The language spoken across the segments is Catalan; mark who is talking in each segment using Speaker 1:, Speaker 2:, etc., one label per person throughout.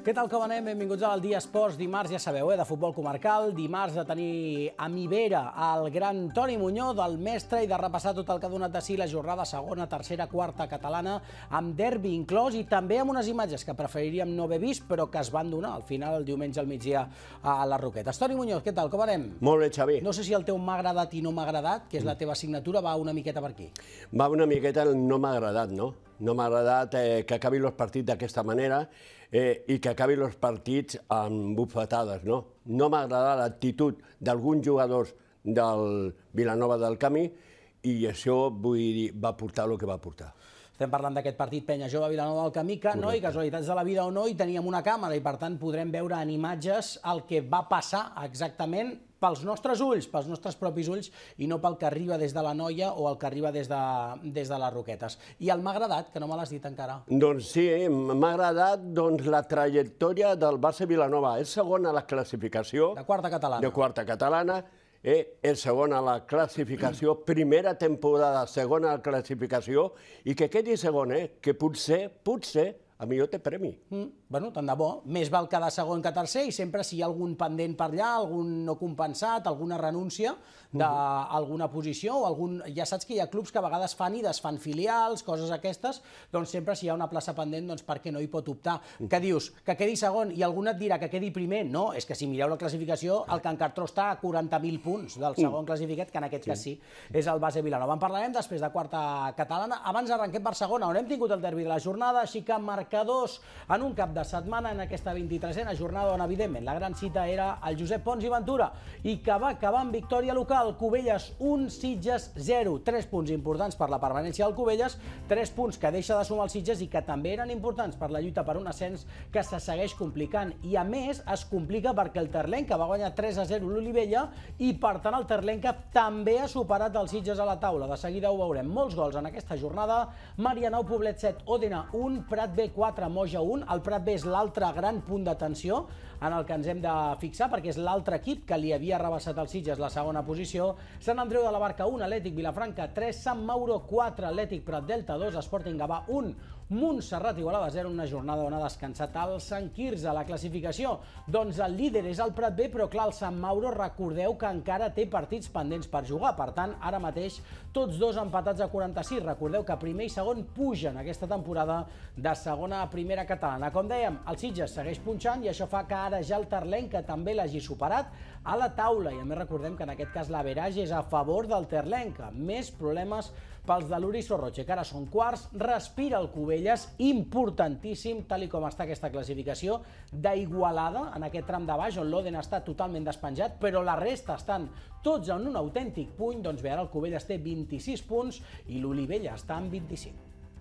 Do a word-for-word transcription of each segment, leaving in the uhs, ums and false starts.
Speaker 1: Què tal, com anem? Benvinguts al Dia Esports. Dimarts, ja sabeu, eh, de futbol comarcal. Dimarts de tenir a Mivera el gran Toni Muñoz, del mestre, i de repassar tot el que ha donat de si la jornada segona, tercera, quarta catalana, amb derbi inclòs i també amb unes imatges que preferiríem no haver vist, però que es van donar al final, el diumenge al migdia, a les Roquetes. Toni Muñoz, què tal, com anem?
Speaker 2: Molt bé, Xavi.
Speaker 1: No sé si el teu m'ha agradat i no m'ha agradat, que és la teva assignatura, va una miqueta per aquí.
Speaker 2: Va una miqueta el no m'ha agradat, no? No m'ha agradat eh, que acabi els partits d'aquesta manera eh, i que acabi els partits amb bufetades, no? No m'ha agradat l'actitud d'alguns jugadors del Vilanova del Camí i això, vull dir, va portar el que va portar.
Speaker 1: Estem parlant d'aquest partit Penya Jove Vilanova del Camí, que no, i casualitats de la vida o no, i teníem una càmera i per tant podrem veure en imatges el que va passar exactament pels nostres ulls, pels nostres propis ulls, i no pel que arriba des de la Noia o el que arriba des de, des de les Roquetes. I el m'ha agradat, que no me l'has dit encara.
Speaker 2: Doncs sí, m'ha agradat doncs, la trajectòria del Barça Vilanova. És segon a la classificació.
Speaker 1: De quarta catalana.
Speaker 2: De quarta catalana. Eh, és segon a la classificació, primera temporada, segona a la classificació, i que quedi segon, eh, que potser, potser, a millor té premi.
Speaker 1: Mm, bueno, tant de bo. Més val quedar segon que tercer i sempre si hi ha algun pendent per allà, algun no compensat, alguna renúncia d'alguna posició o algun... Ja saps que hi ha clubs que a vegades fan i desfan filials, coses aquestes, doncs sempre si hi ha una plaça pendent, doncs per què no hi pot optar? Què dius? Que quedi segon i algun et dirà que quedi primer? No, és que si mireu la classificació, el Can Cartró està a quaranta mil punts del segon classificat, que en aquest cas sí, és el Base Vilanova. En parlarem després de quarta catalana. Abans arrenquem per segona, on hem tingut el derbi de la jornada, així que marcadors en un cap de setmana en aquesta vint-i-tresena jornada on, evidentment, la gran cita era el Josep Pons i Ventura i que va acabar amb victòria local. Cubelles un, Sitges zero. Tres punts importants per la permanència del Cubelles, tres punts que deixa de sumar el Sitges i que també eren importants per la lluita per un ascens que se segueix complicant. I a més es complica perquè el Terlenca va guanyar tres a zero l'Olivella i per tant el Terlenca també ha superat el Sitges a la taula. De seguida ho veurem. Molts gols en aquesta jornada. Marianao, Poblet set, Òdena un, Prat B quatre, Moja un. El Prat B és l'altre gran punt d'atenció en el que ens hem de fixar perquè és l'altre equip que li havia rebassat el Sitges la segona posició. Sant Andreu de la Barca un, Atlètic Vilafranca tres, Sant Mauro quatre, Atlètic Prat Delta dos, Sporting Gavà un, Montserrat Igualada zero, una jornada on ha descansat el Sant Quirze. La classificació, doncs el líder és el Prat B, però clar, el Sant Mauro recordeu que encara té partits pendents per jugar, per tant, ara mateix tots dos empatats a quaranta-sis. Recordeu que primer i segon pugen aquesta temporada de segona a primera catalana. Com dèiem, el Sitges segueix punxant i això fa que ara ja el Terlenca també l'hagi superat a la taula, i a més recordem que en aquest cas l'average és a favor del Terlenca. Més problemes pels de l'Uri Sorroche, que ara són quarts. Respira el Cubelles, importantíssim, tal i com està aquesta classificació, d'Igualada en aquest tram de baix, on l'Òdena està totalment despenjat, però la resta estan tots en un autèntic puny. Doncs bé, ara el Cubelles té vint-i-sis punts i l'Olivella està en vint-i-cinc.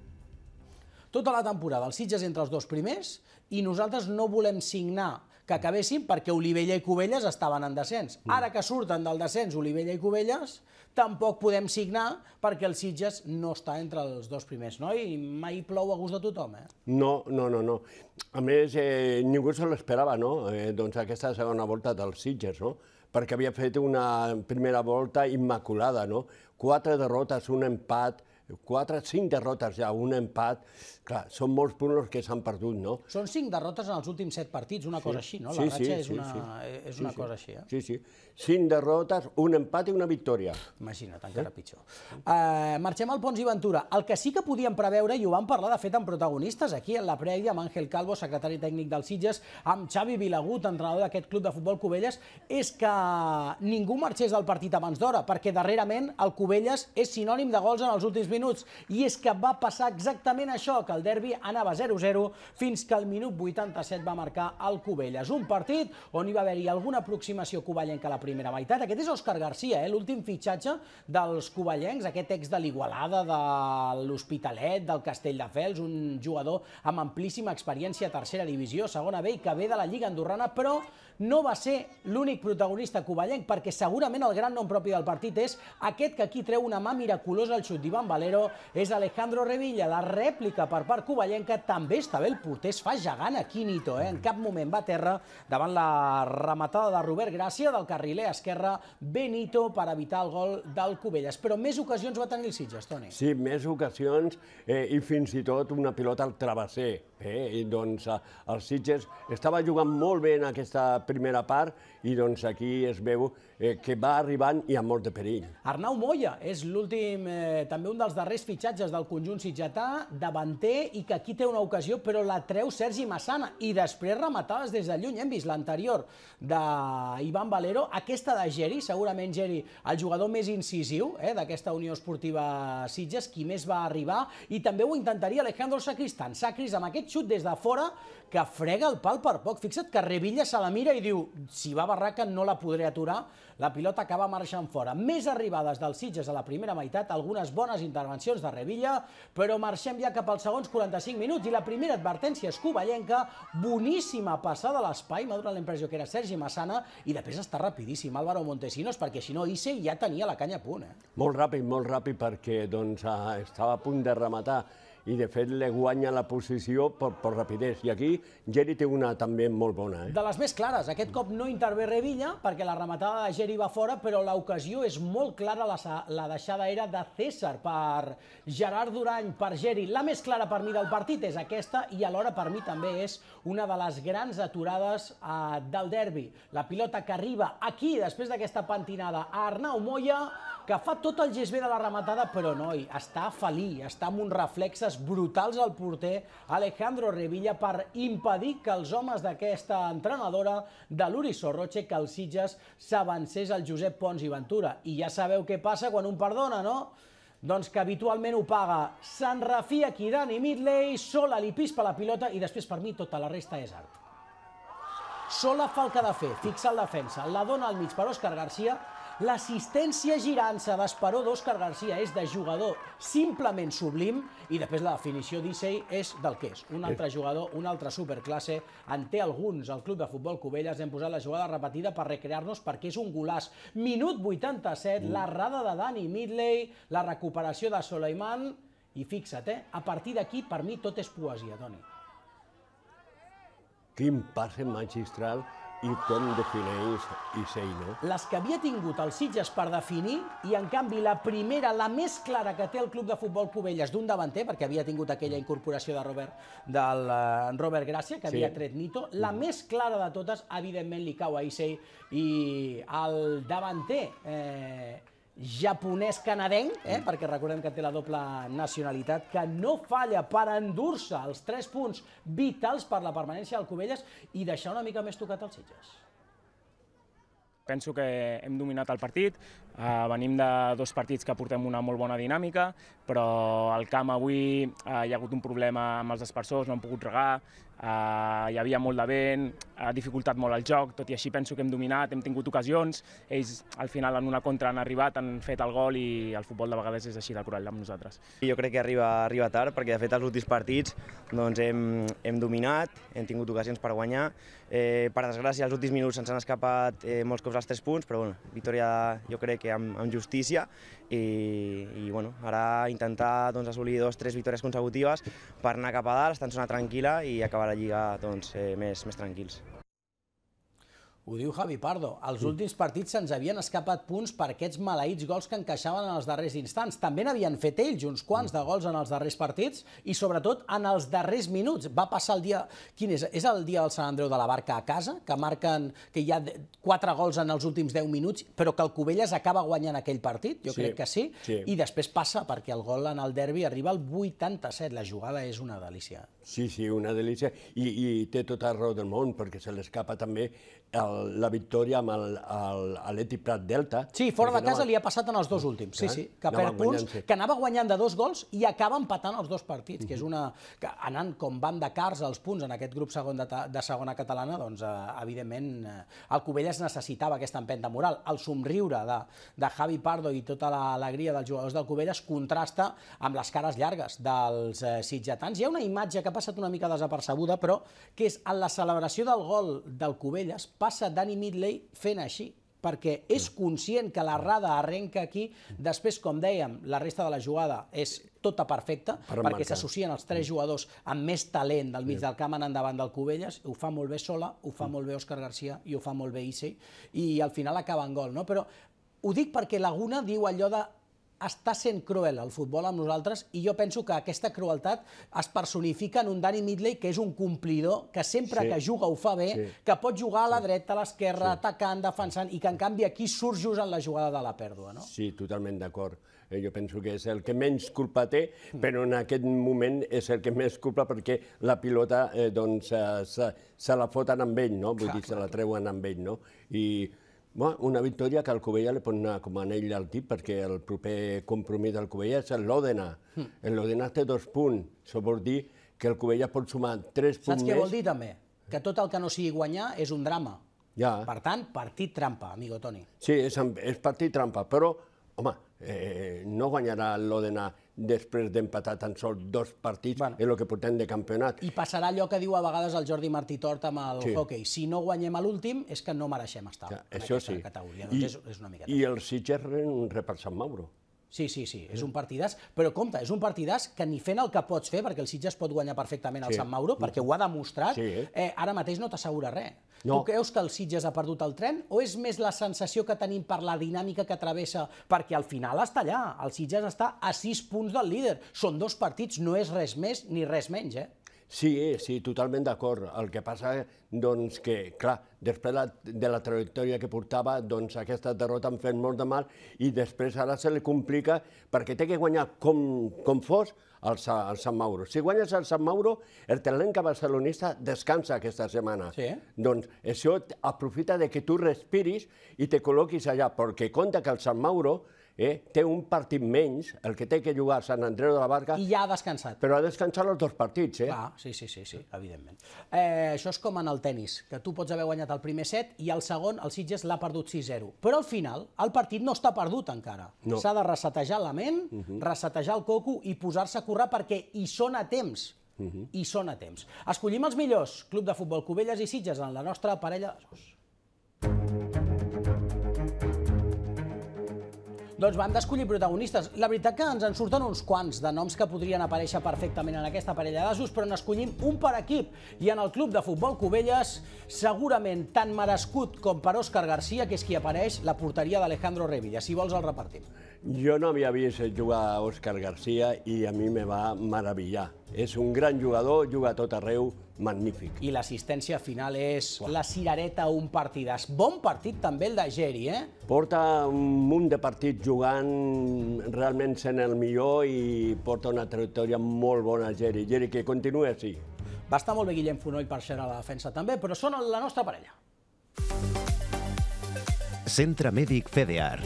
Speaker 1: Tota la temporada el Sitges entre els dos primers i nosaltres no volem signar que acabessin perquè Olivella i Cubelles estaven en descens. Ara que surten del descens Olivella i Cubelles, tampoc podem signar perquè el Sitges no està entre els dos primers, no? I mai plou a gust de tothom, eh?
Speaker 2: No, no, no, no. A més, eh, ningú se l'esperava, no? Eh, doncs aquesta segona volta dels Sitges, no? Perquè havia fet una primera volta immaculada, no? Quatre derrotes, un empat, quatre, cinc derrotes ja, un empat. Clar, són molts punts els que s'han perdut, no?
Speaker 1: Són cinc derrotes en els últims set partits, una cosa així, no? La ratxa és una cosa així, eh?
Speaker 2: Sí, sí. Cinc derrotes, un empat i una victòria.
Speaker 1: Imagina't, encara pitjor. Marxem al Pons i Ventura. El que sí que podíem preveure, i ho vam parlar de fet amb protagonistes aquí en la prèvia, amb Àngel Calvo, secretari tècnic del Sitges, amb Xavi Vilagut, entrenador d'aquest club de futbol Cubelles, és que ningú marxés del partit abans d'hora, perquè darrerament el Cubelles és sinònim de gols en els últims minuts, i és que va passar exactament això, que el derbi anava zero zero fins que al minut vuitanta-set va marcar el Cubelles. Un partit on hi va haver-hi alguna aproximació covellenca a la primera meitat. Aquest és Òscar Garcia, l'últim fitxatge dels covellencs, aquest ex de l'Igualada, de l'Hospitalet, del Castelldefels, un jugador amb amplíssima experiència a tercera divisió, segona B, i que ve de la Lliga Andorrana, però no va ser l'únic protagonista covellenc, perquè segurament el gran nom propi del partit és aquest que aquí treu una mà miraculosa al xut d'Iván Valero, és Alejandro Revilla. La rèplica per part covellenca també està bé, el porter es fa gegant aquí Nito, eh? En cap moment va a terra davant la rematada de Robert Gràcia, del carriler esquerre, Benito, per evitar el gol del Cubelles. Però més ocasions va tenir el Sitges, Toni.
Speaker 2: Sí, més ocasions eh, i fins i tot una pilota al travesser. Eh? I doncs eh, el Sitges estava jugant molt bé en aquesta primera part i doncs aquí es veu eh, que va arribant i amb molt de perill.
Speaker 1: Arnau Moya és l'últim, eh, també un dels darrers fitxatges del conjunt sitgetà, davanter, i que aquí té una ocasió, però la treu Sergi Massana, i després rematades des de lluny. Hem vist l'anterior d'Iván Valero, aquesta de Geri, segurament Geri, el jugador més incisiu eh, d'aquesta Unió Esportiva Sitges, qui més va arribar, i també ho intentaria Alejandro Sacristán. Sacris amb aquest xut des de fora que frega el pal per poc. Fixa't que Revilla se la mira i diu, si va barraca no la podré aturar, la pilota acaba marxant fora. Més arribades del Sitges a la primera meitat, algunes bones intervencions de Revilla, però marxem ja cap als segons quaranta-cinc minuts i la primera advertència és covellenca, boníssima passada a l'espai, m'ha donat la impressió que era Sergi Massana, i després està rapidíssim Álvaro Montesinos, perquè si no Isse ja tenia la canya a punt. Eh?
Speaker 2: Molt ràpid, molt ràpid, perquè doncs, estava a punt de rematar i de fet li guanya la posició per, per rapidesa. I aquí Geri té una també molt bona. Eh?
Speaker 1: De les més clares, aquest cop no intervé Revilla perquè la rematada de Geri va fora, però l'ocasió és molt clara, la, la deixada era de César per Gerard Durany, per Geri. La més clara per mi del partit és aquesta i alhora per mi també és una de les grans aturades eh, del derbi. La pilota que arriba aquí, després d'aquesta pentinada, a Arnau Moya, que fa tot el gest bé de la rematada, però noi, està felí, està amb uns reflexes brutals al porter Alejandro Revilla per impedir que els homes d'aquesta entrenadora de l'Uri Sorroche, que el Sitges s'avancés al Josep Pons i Ventura. I ja sabeu què passa quan un perdona, no? Doncs que habitualment ho paga. Se'n refia aquí Dani Midley, Sola li pispa la pilota i després per mi tota la resta és art. Sola fa el que ha de fer, fixa el defensa, la dona al mig per Òscar Garcia. L'assistència girant-se d'Esperó d'Òscar Garcia és de jugador simplement sublim i després la definició d'Issei és del que és. Un altre jugador, una altra superclasse, en té alguns al Club de Futbol Cubelles, hem posat la jugada repetida per recrear-nos perquè és un golaç. Minut vuitanta-set, l'errada de Dani Midley, la recuperació de Soleiman i fixa't, eh? A partir d'aquí per mi tot és poesia, Toni.
Speaker 2: Quin passe magistral i com defineix Issei, no?
Speaker 1: Les que havia tingut el Sitges per definir i, en canvi, la primera, la més clara que té el Club de Futbol Cubelles d'un davanter, perquè havia tingut aquella incorporació de Robert, del uh, Robert Gràcia, que havia sí. tret Nito, la mm. més clara de totes, evidentment, li cau a Issei i el davanter eh, japonès-canadenc, eh, perquè recordem que té la doble nacionalitat, que no falla per endur-se els tres punts vitals per la permanència del Cubelles i deixar una mica més tocat als Sitges.
Speaker 3: Penso que hem dominat el partit, uh, venim de dos partits que portem una molt bona dinàmica, però al camp avui uh, hi ha hagut un problema amb els aspersors, no han pogut regar, uh, hi havia molt de vent, ha dificultat molt el joc, tot i així penso que hem dominat, hem tingut ocasions, ells al final en una contra han arribat, han fet el gol i el futbol de vegades és així de cruel amb nosaltres.
Speaker 4: Jo crec que arriba, arriba tard perquè de fet els últims partits doncs, hem, hem dominat, hem tingut ocasions per guanyar, eh, per desgràcia els últims minuts ens han escapat eh, molts cops els tres punts, però bueno, victòria jo crec que amb, amb justícia i, i bueno, ara intentar doncs, assolir dos o tres victòries consecutives per anar cap a dalt, estar en zona tranquil·la i acabar la Lliga doncs, eh, més, més tranquils.
Speaker 1: Ho diu Javi Pardo. Els últims partits se'ns havien escapat punts per aquests maleïts gols que encaixaven en els darrers instants. També n'havien fet ells uns quants de gols en els darrers partits i sobretot en els darrers minuts. Va passar el dia... Quin és? És el dia del Sant Andreu de la Barca a casa, que marquen que hi ha quatre gols en els últims deu minuts, però que el Cubelles acaba guanyant aquell partit? Jo crec que sí. I després passa perquè el gol en el derbi arriba al vuitanta-set. La jugada és una delícia.
Speaker 2: Sí, sí, una delícia. I, i té tota raó del món, perquè se l'escapa també el, la victòria amb l'Atlètic Prat Delta.
Speaker 1: Sí, fora de casa li ha passat en els dos últims. Sí, sí, que perd punts, que anava guanyant de dos gols i acaba empatant els dos partits, que és una... que anant com van de cars els punts en aquest grup segon de, de segona catalana, doncs, evidentment, el Cubelles necessitava aquesta empenta moral. El somriure de, de Javi Pardo i tota l'alegria dels jugadors del Cubelles contrasta amb les cares llargues dels eh, sitgetans. Hi ha una imatge que ha passat una mica desapercebuda, però que és en la celebració del gol del Cubelles, passa passa Danny Midley fent així, perquè és conscient que l'errada arrenca aquí, després, com dèiem, la resta de la jugada és tota perfecta, perquè s'associen els tres jugadors amb més talent del mig del camp en endavant del Cubelles, ho fa molt bé Sola, ho fa molt bé Òscar García i ho fa molt bé Issei, i al final acaba en gol, no? Però ho dic perquè Laguna diu allò de està sent cruel el futbol amb nosaltres i jo penso que aquesta crueltat es personifica en un Danny Midley que és un complidor, que sempre que juga ho fa bé, que pot jugar a la dreta, a l'esquerra, atacant, defensant, i que en canvi aquí surt just en la jugada de la pèrdua, no?
Speaker 2: Sí, totalment d'acord. Jo penso que és el que menys culpa té, però en aquest moment és el que més culpa perquè la pilota se la foten amb ell, vull dir, se la treuen amb ell, no? I una victòria que al Cubella li pot anar com a anell al dit perquè el proper compromís del Cubella és el l'Òdena. El l'Òdena té dos punts. Això vol dir que el Cubella pot sumar tres punts més.
Speaker 1: Saps què vol dir també? Que tot el que no sigui guanyar és un drama. Per tant, partit trampa, amigo Toni.
Speaker 2: Sí, és partit trampa, però, home, no guanyarà l'Òdena després d'empatar tan sols dos partits en el que portem de campionat.
Speaker 1: I passarà allò que diu a vegades el Jordi Martí Tort amb el hoquei. Si no guanyem a l'últim és que no mereixem estar en aquesta categoria.
Speaker 2: I el Sitges rep el Sant Mauro.
Speaker 1: Sí, sí, sí, és un partidàs, però compte, és un partidàs que ni fent el que pots fer, perquè el Sitges pot guanyar perfectament el Sant Mauro, perquè ho ha demostrat, ara mateix no t'assegura res. Tu creus que el Sitges ha perdut el tren o és més la sensació que tenim per la dinàmica que travessa? Perquè al final està allà, el Sitges està a sis punts del líder. Són dos partits, no és res més ni res menys, eh?
Speaker 2: Sí, sí, totalment d'acord. El que passa és que, clar, després de la trajectòria que portava, doncs aquesta derrota em fet molt de mal i després ara se li complica perquè té que guanyar com fos el Sant Mauro. Si guanyes el Sant Mauro, el Terlenca barcelonista descansa aquesta setmana. Doncs això aprofita que tu respiris i te col·loquis allà, perquè compta que el Sant Mauro té un partit menys, el que té que jugar a Sant Andreu de la Barca...
Speaker 1: I ja ha descansat.
Speaker 2: Però ha descansat els dos partits, eh?
Speaker 1: Clar, sí, sí, sí, evidentment. Això és com en el tennis, que tu pots haver guanyat el primer set i el segon, el Sitges, l'ha perdut sis zero. Però al final, el partit no està perdut encara. S'ha de resetejar la ment, resetejar el coco i posar-se a córrer perquè hi són a temps. Hi són a temps. Escollim els millors. Club de Futbol Cubelles i Sitges en la nostra parella de sos. Doncs vam d'escollir protagonistes. La veritat que ens en surten uns quants de noms que podrien aparèixer perfectament en aquesta parella d'asos, però n'escollim un per equip. I en el Club de Futbol Cubelles, segurament tan merescut com per Òscar García, que és qui apareix, la porteria d'Alejandro Revilla. Si vols el repartim.
Speaker 2: Jo no havia vist jugar a Òscar García i a mi me va meravellar. És un gran jugador, juga a tot arreu, magnífic.
Speaker 1: I l'assistència final és la cirereta a un partidàs. Bon partit també el de Geri, eh?
Speaker 2: Porta un munt de partits jugant, realment sent el millor i porta una trajectòria molt bona Geri. Geri, que continuï així.
Speaker 1: Va estar molt bé Guillem Fonoll per ser a la defensa també, però són la nostra parella.
Speaker 5: Centre Mèdic Fedear.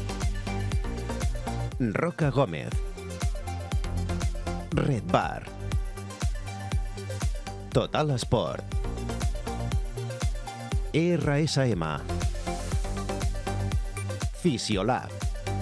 Speaker 5: Roca Gómez. Red Bar. Total Esport. R S M. Fisiolab.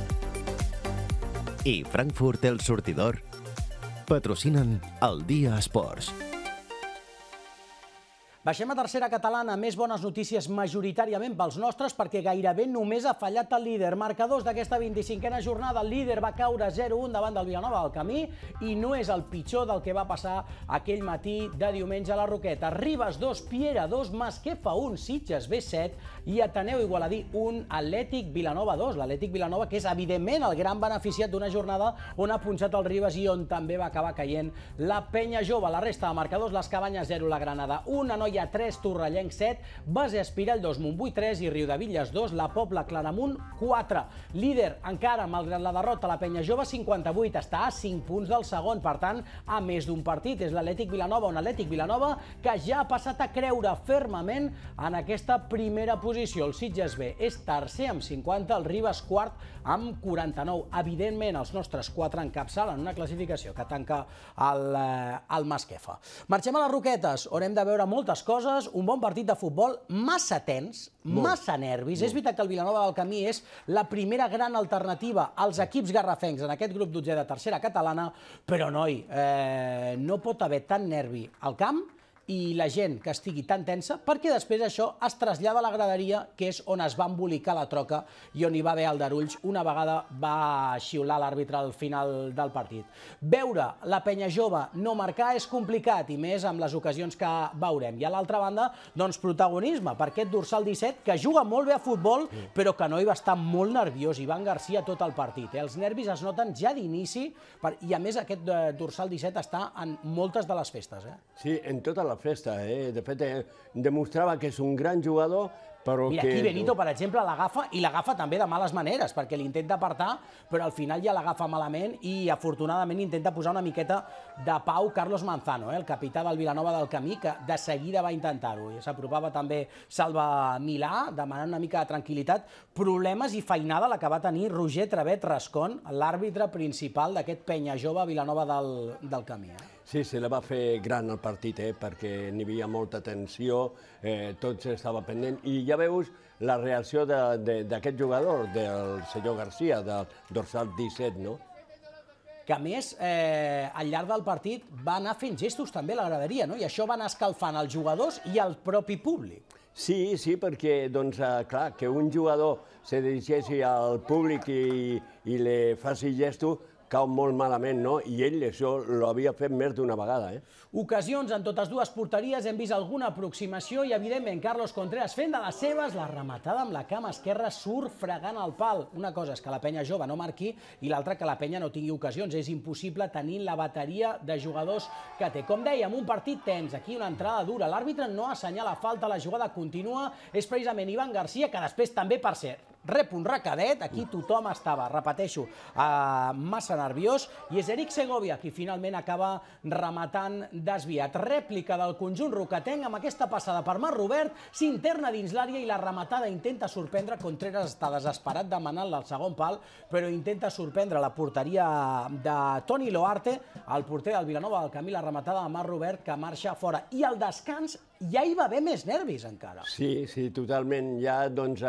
Speaker 5: I Frankfurt El Sortidor patrocinen el Dia Esports.
Speaker 1: Baixem a tercera catalana, més bones notícies majoritàriament pels nostres perquè gairebé només ha fallat el líder. Marcadors d'aquesta vint-i-cinquena jornada, el líder va caure zero un davant del Vilanova del Camí i no és el pitjor del que va passar aquell matí de diumenge a la Roqueta. Ribes dos, Piera dos, Masquefa un, Sitges B set i Ateneu Igualadí un, Atlètic Vilanova dos. L'Atlètic Vilanova que és evidentment el gran beneficiat d'una jornada on ha punxat el Ribes i on també va acabar caient la Penya Jove. La resta de marcadors, les Cabanyes zero, la Granada un, Anoia tres, Torrellenc set, Base Espirall dos, Montbui tres i Riudevilles dos, la Pobla Claramunt quatre. Líder encara, malgrat la derrota, la Penya Jove cinquanta-vuit, està a cinc punts del segon, per tant, a més d'un partit. És l'Atlètic Vilanova, un Atlètic Vilanova que ja ha passat a creure fermament en aquesta primera posició. El Sitges B és tercer amb cinquanta, el Ribes quart amb quaranta-nou. Evidentment, els nostres quatre encapçalen una classificació que tanca el Masquefa. Marxem a les Roquetes, on hem de veure moltes coses, un bon partit de futbol, massa tens, massa nervis. És veritat que el Vilanova del Camí és la primera gran alternativa als equips garrafencs en aquest grup dotzè de tercera catalana, però, noi, no pot haver tant nervi al camp i la gent que estigui tan tensa, perquè després això es trasllada a la graderia, que és on es va embolicar la troca i on hi va haver aldarulls una vegada va xiular l'àrbitre al final del partit. Veure la penya jove no marcar és complicat, i més amb les ocasions que veurem. I a l'altra banda, doncs protagonisme per aquest dorsal disset, que juga molt bé a futbol, però que no hi va estar molt nerviós. Ivan Garcia tot el partit. Els nervis es noten ja d'inici, i a més aquest dorsal disset està en moltes de les festes.
Speaker 2: Sí, en tota la festa. De fet, demostrava que és un gran jugador, però que...
Speaker 1: Mira, aquí Benito, per exemple, l'agafa, i l'agafa també de males maneres, perquè l'intenta apartar, però al final ja l'agafa malament i, afortunadament, intenta posar una miqueta de pau Carlos Manzano, el capità del Vilanova del Camí, que de seguida va intentar-ho. S'apropava també Salva Milà, demanant una mica de tranquil·litat. Problemes i feinada la que va tenir Roger Travet Rascón, l'àrbitre principal d'aquest penya jove Vilanova del Camí.
Speaker 2: Sí, se la va fer gran el partit, perquè n'hi havia molta tensió, tot estava pendent, i ja veus la reacció d'aquest jugador, del senyor Garcia, del dorsal disset, no?
Speaker 1: Que a més, al llarg del partit va anar fent gestos també a la graderia, no? I això va anar escalfant els jugadors i el propi públic.
Speaker 2: Sí, sí, perquè, doncs, clar, que un jugador se dirigeixi al públic i li faci gestos, cau molt malament, no? I ell això l'havia fet més d'una vegada, eh?
Speaker 1: Ocasions en totes dues porteries, hem vist alguna aproximació i, evidentment, Carlos Contreras fent de les seves, la rematada amb la cama esquerra surt fregant el pal. Una cosa és que la penya jove no marqui i l'altra que la penya no tingui ocasions. És impossible tenir la bateria de jugadors que té. Com dèiem, un partit tens, aquí una entrada dura. L'àrbitre no assenyala falta, la jugada continua. És precisament Ivan Garcia, que després també, per ser rep un recadet, aquí tothom estava, repeteixo, massa nerviós, i és Eric Segovia qui finalment acaba rematant desviat. Rèplica del conjunt rocatenc amb aquesta passada per Marc Robert, s'interna dins l'àrea i la rematada intenta sorprendre. Contreras està desesperat demanant-la al segon pal, però intenta sorprendre la porteria de Toni Loarte, el porter del Vilanova del Camí, la rematada de Marc Robert, que marxa fora. I al descans ja hi va haver més nervis encara.
Speaker 2: Sí, sí, totalment. Ja, doncs,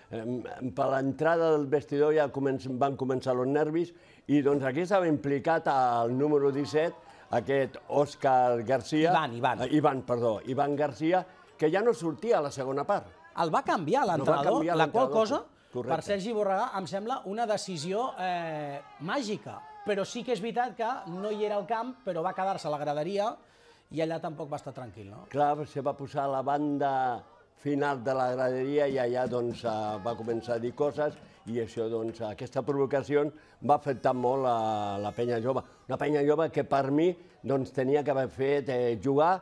Speaker 2: per l'entrada del vestidor ja van començar els nervis i, doncs, aquí estava implicat el número disset, aquest Òscar Garcia...
Speaker 1: Ivan, Ivan.
Speaker 2: Ivan, perdó, Ivan Garcia, que ja no sortia a la segona part.
Speaker 1: El va canviar l'entrenador, la qual cosa, per Sergi Borregà, em sembla una decisió màgica. Però sí que és veritat que no hi era al camp, però va quedar-se a la graderia i allà tampoc va estar tranquil, no?
Speaker 2: Clar, se va posar a la banda final de la graderia i allà doncs va començar a dir coses i això, doncs, aquesta provocació va afectar molt la penya jove. Una penya jove que per mi doncs tenia que haver fet jugar,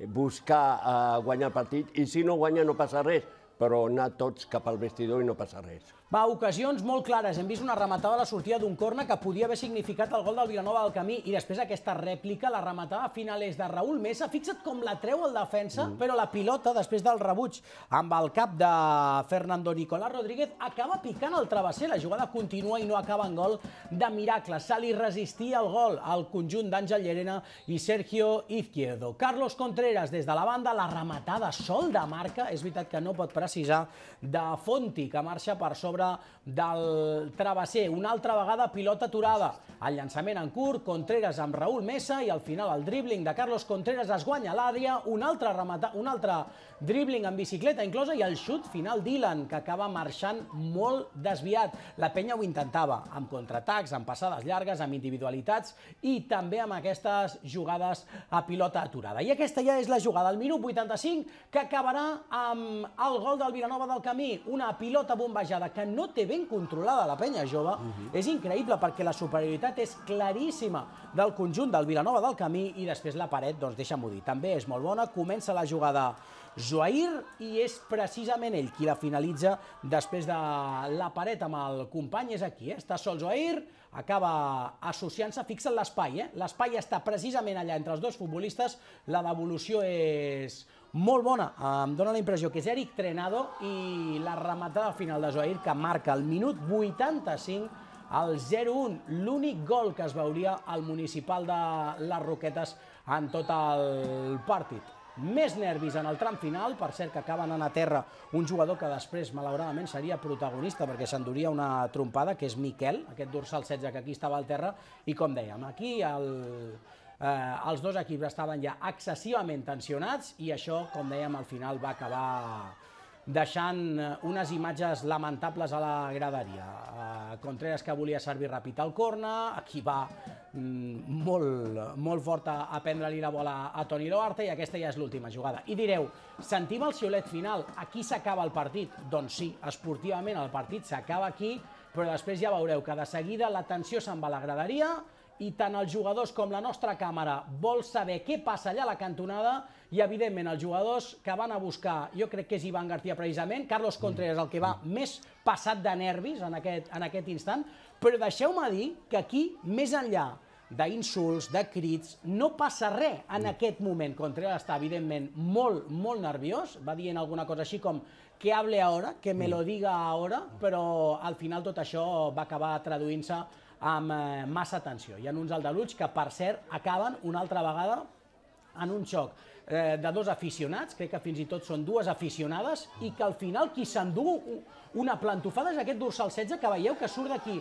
Speaker 2: buscar guanyar el partit i si no guanya no passa res, però anar tots cap al vestidor i no passa res.
Speaker 1: Va, ocasions molt clares. Hem vist una rematada a la sortida d'un corna que podia haver significat el gol del Vilanova del Camí i després aquesta rèplica, la rematada final és de Raúl Mesa. Fixa't com la treu el defensa, però la pilota, després del rebuig amb el cap de Fernando Nicolás Rodríguez, acaba picant el travesser. La jugada continua i no acaba en gol de miracle. Se li resistia el gol al conjunt d'Àngel Llerena i Sergio Izquierdo. Carlos Contreras des de la banda, la rematada sol de marca. És veritat que no pot precisar, de Fonti, que marxa per sobre del travesser. Una altra vegada pilota aturada. El llançament en curt, Contreras amb Raúl Mesa i al final el dribbling de Carlos Contreras es guanya l'àrea, un altre un altre dribbling en bicicleta inclosa i el xut final d'Ilan, que acaba marxant molt desviat. La penya ho intentava, amb contraatacs, amb passades llargues, amb individualitats i també amb aquestes jugades a pilota aturada. I aquesta ja és la jugada, al minut vuitanta-cinc, que acabarà amb el gol del Vilanova del Camí, una pilota bombejada que no té ben controlada la penya jove. És increïble perquè la superioritat és claríssima del conjunt del Vilanova del Camí i després la paret, doncs deixa'm-ho dir, també és molt bona. Comença la jugada Zoair i és precisament ell qui la finalitza després de la paret amb el company. És aquí, està sol Zoair, acaba associant-se, fixa't l'espai, l'espai està precisament allà entre els dos futbolistes, la devolució és molt bona, em dóna la impressió que és Eric Trenado i la rematada final de Zoair que marca el minut vuitanta-cinc al zero un, l'únic gol que es veuria al municipal de les Roquetes en tot el partit. Més nervis en el tram final, per cert que acaba anant a terra un jugador que després malauradament seria protagonista perquè s'enduria una trompada, que és Miquel, aquest dorsal setze que aquí estava al terra, i com dèiem, aquí els dos equips estaven ja excessivament tensionats i això, com dèiem, al final va acabar deixant unes imatges lamentables a la graderia. Contreras, que volia servir ràpid al corner, aquí va molt, molt fort a prendre-li la bola a Toni Loarte i aquesta ja és l'última jugada. I direu, sentim el xiulet final, aquí s'acaba el partit? Doncs sí, esportivament el partit s'acaba aquí, però després ja veureu que de seguida la tensió se'n va a la graderia i tant els jugadors com la nostra càmera vol saber què passa allà a la cantonada i, evidentment, els jugadors que van a buscar, jo crec que és Iván García precisament, Carlos Contreras el que va més passat de nervis en aquest, en aquest instant, però deixeu-me dir que aquí, més enllà d'insults, de crits, no passa res en aquest moment. Contreras està, evidentment, molt, molt nerviós, va dient alguna cosa així com que hable ahora, que me lo diga ahora, però al final tot això va acabar traduint-se amb massa tensió. Hi ha uns aldarulls que, per cert, acaben una altra vegada en un xoc de dos aficionats, crec que fins i tot són dues aficionades, i que al final qui s'endú una plantofada és aquest dorsal setze que veieu que surt d'aquí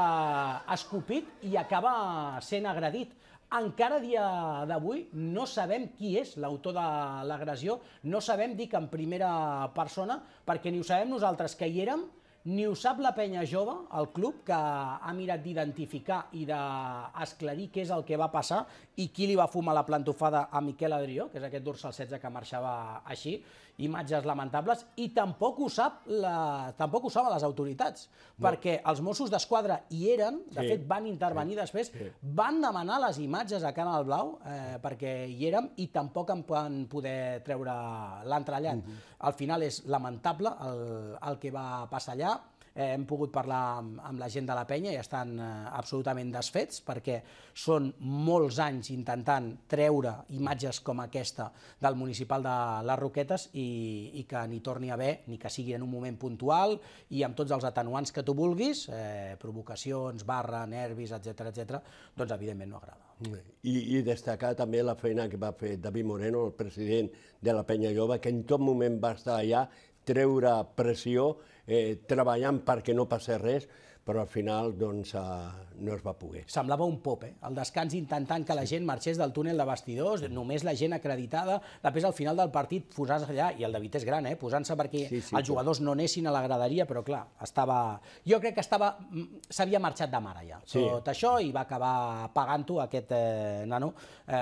Speaker 1: escopit i acaba sent agredit. Encara a dia d'avui no sabem qui és l'autor de l'agressió, no sabem dir que en primera persona, perquè ni ho sabem nosaltres que hi érem, ni ho sap la penya jove, el club, que ha mirat d'identificar i d'esclarir què és el que va passar i qui li va fumar la plantofada a Miquel Adrió, que és aquest dorsal setze que marxava així, imatges lamentables, i tampoc ho sap tampoc ho saben les autoritats, perquè els Mossos d'Esquadra hi eren, de fet van intervenir després, van demanar les imatges a Canal Blau perquè hi érem i tampoc en van poder treure l'entrellat. Al final és lamentable el que va passar allà. Hem pogut parlar amb la gent de la penya i estan absolutament desfets perquè són molts anys intentant treure imatges com aquesta del municipal de les Roquetes i que n'hi torni a haver, ni que sigui en un moment puntual i amb tots els atenuants que tu vulguis, provocacions, barra, nervis, etcètera, etcètera, doncs evidentment no agrada.
Speaker 2: I destacar també la feina que va fer David Moreno, el president de la penya jove, que en tot moment va estar allà, treure pressió, treballant perquè no passés res, però al final doncs no es va poder.
Speaker 1: Semblava un pop, eh? El descans intentant que la gent marxés del túnel de vestidors, només la gent acreditada, després al final del partit posar-se allà, i el David és gran, eh? Posant-se perquè els jugadors no anessin a la graderia, però clar, estava... Jo crec que estava... s'havia marxat de mare ja, tot això, i va acabar pagant-ho aquest nano,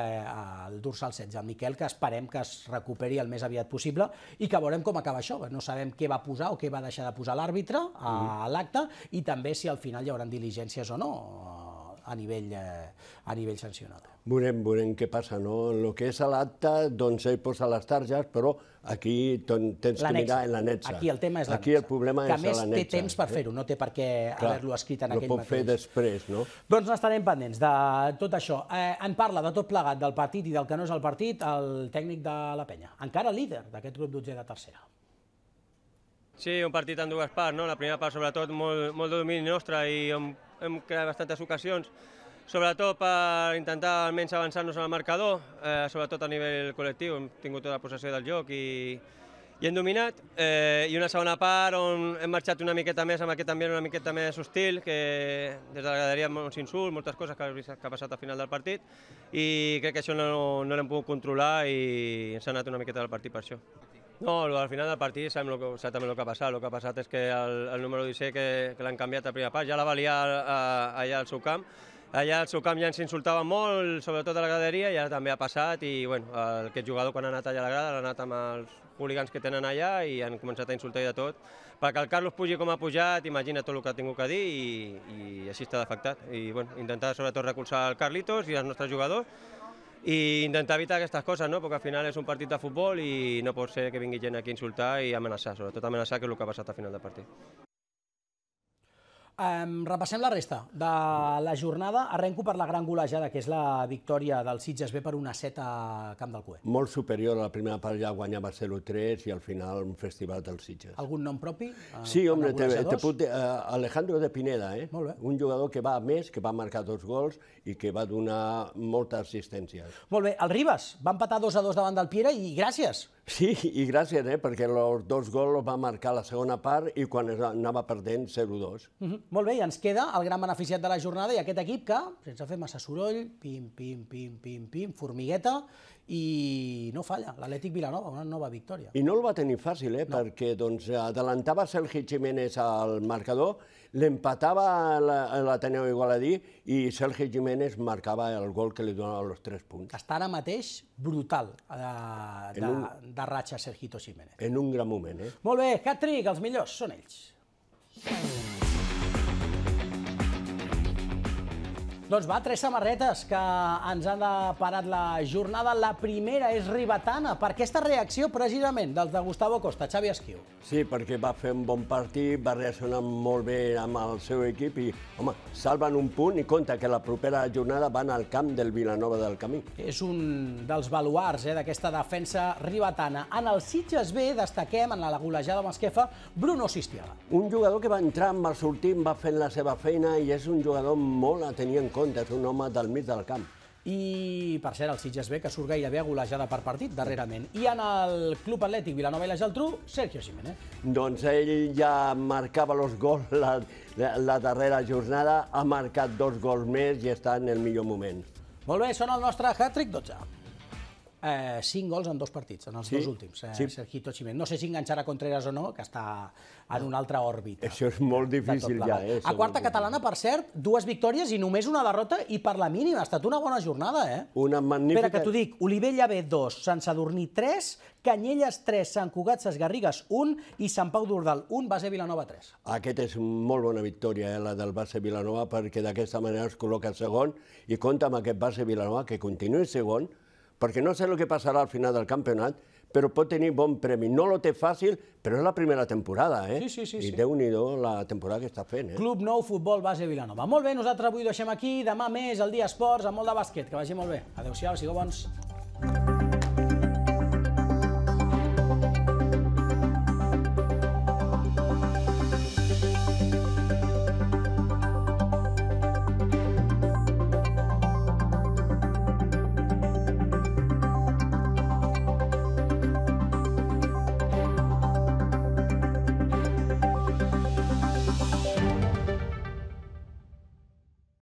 Speaker 1: el dorsal setze, el Miquel, que esperem que es recuperi el més aviat possible i que veurem com acaba això. No sabem què va posar o què va deixar de posar l'àrbitre a l'acte i també si al final hi haurà diligències o no a nivell sancionat.
Speaker 2: Veurem, veurem què passa, no? El que és a l'acte, doncs ell posa les targes, però aquí tens que mirar en l'annexa.
Speaker 1: Aquí el tema és l'annexa.
Speaker 2: Aquí el problema és l'annexa.
Speaker 1: Que a més té temps per fer-ho, no té per què haver-lo escrit en aquell mateix.
Speaker 2: Lo pot fer després, no?
Speaker 1: Doncs n'estarem pendents de tot això. En parla de tot plegat, del partit i del que no és el partit, el tècnic de la penya, encara líder d'aquest grup dotzè de tercera.
Speaker 6: Sí, un partit en dues parts, no? La primera part, sobretot, molt, molt de domini nostre i hem, hem creat bastantes ocasions, sobretot per intentar almenys avançar-nos en el marcador, eh, sobretot a nivell col·lectiu. Hem tingut tota la possessió del joc i, i hem dominat. Eh, I una segona part on hem marxat una miqueta més amb aquest ambient una miqueta més hostil, que des de la graderia molts insults, moltes coses que, que ha passat al final del partit, i crec que això no, no l'hem pogut controlar i ens ha anat una miqueta del partit per això. No, al final del partit sabem lo que, exactament el que ha passat. El que ha passat és que el, el número disset que, que l'han canviat a primera part ja la valia allà al seu camp. Allà al seu camp ja ens insultaven molt, sobretot a la graderia, i ara també ha passat i bueno, aquest jugador quan ha anat allà a la grada l'ha anat amb els hooligans que tenen allà i han començat a insultar i de tot. Perquè el Carlos pugi com ha pujat, imagina tot el que ha tingut que dir i, i així està afectat. I bueno, intentar sobretot recolzar el Carlitos i els nostres jugadors i intentar evitar aquestes coses, no? Perquè al final és un partit de futbol i no pot ser que vingui gent aquí a insultar i amenaçar, sobretot amenaçar, que és el que ha passat al final del partit.
Speaker 1: Um, repassem la resta de la jornada. Arrenco per la gran golejada, que és la victòria del Sitges B per un a set a Camp del Cué.
Speaker 2: Molt superior a la primera part, ja guanyava zero tres i al final un festival del Sitges.
Speaker 1: Algun nom propi?
Speaker 2: Sí, home, te, te puc dir, uh, Alejandro de Pineda, eh?
Speaker 1: Molt bé.
Speaker 2: Un jugador que va a més, que va marcar dos gols i que va donar moltes assistències.
Speaker 1: Molt bé, el Ribas va empatar dos a dos davant del Piera i gràcies.
Speaker 2: Sí, i gràcies, eh? Perquè els dos gols els va marcar la segona part i quan anava perdent zero dos.
Speaker 1: Uh -huh. Molt bé, i ens queda el gran beneficiat de la jornada i aquest equip que, sense fer massa soroll, pim, pim, pim, pim, pim, formigueta, i no falla, l'Atlètic Vilanova, una nova victòria.
Speaker 2: I no el va tenir fàcil, eh? No. Perquè doncs, adelantava Sergi Jiménez al marcador, l'empatava l'Ateneu Igualadí i Sergi Jiménez marcava el gol que li donava els tres punts.
Speaker 1: Està ara mateix brutal de, de, un, de ratxa Sergito Jiménez.
Speaker 2: En un gran moment, eh?
Speaker 1: Molt bé, hat-trick, els millors són ells. Doncs va, tres samarretes que ens han parat la jornada. La primera és ribetana. Per aquesta reacció, precisament, dels de Gustavo Costa, Xavi Esquiu.
Speaker 2: Sí, perquè va fer un bon partit, va reaccionar molt bé amb el seu equip i, home, salven un punt i compta que la propera jornada van al camp del Vilanova del Camí.
Speaker 1: És un dels baluards eh, d'aquesta defensa ribetana. En el Sitges B destaquem, en la golejada amb Esquefa, Bruno Sistiaga.
Speaker 2: Un jugador que va entrar, va sortir, va fent la seva feina i és un jugador molt a tenir en compte, és un home del mig del camp.
Speaker 1: I, per cert, el Sitges B, que surt gairebé a golejada per partit, darrerament. I en el Club Atlètic Vilanova i la Geltrú, Sergio Jiménez.
Speaker 2: Doncs ell ja marcava els gols la, la darrera jornada, ha marcat dos gols més i està en el millor moment.
Speaker 1: Molt bé, són el nostre hat-trick dotze. Eh, cinc gols en dos partits, en els sí, dos últims, eh, sí. Sergito Jiménez. No sé si enganxarà Contreras o no, que està en una altra òrbita.
Speaker 2: Això és molt difícil ja. Eh?
Speaker 1: A quarta catalana, per cert, dues victòries i només una derrota i per la mínima. Ha estat una bona jornada, eh?
Speaker 2: Una magnífica...
Speaker 1: Espera, que t'ho dic. Olivella B, dos, Sant Sadurní, tres, Canyelles, tres, Sant Cugat, Ses Garrigues, un i Sant Pau d'Ordal, un, Base Vilanova, tres.
Speaker 2: Aquest és molt bona victòria, eh, la del Base Vilanova, perquè d'aquesta manera es col·loca segon i compta amb aquest Base Vilanova que continuï segon, perquè no sé el que passarà al final del campionat, però pot tenir bon premi. No lo té fàcil, però és la primera temporada, eh?
Speaker 1: Sí, sí, sí.
Speaker 2: I Déu-n'hi-do la temporada que està fent, eh?
Speaker 1: Club Nou Futbol Base Vilanova. Molt bé, nosaltres avui ho deixem aquí. Demà més, el Dia Esports, amb molt de bàsquet. Que vagi molt bé. Adéu-siau, sigueu bons.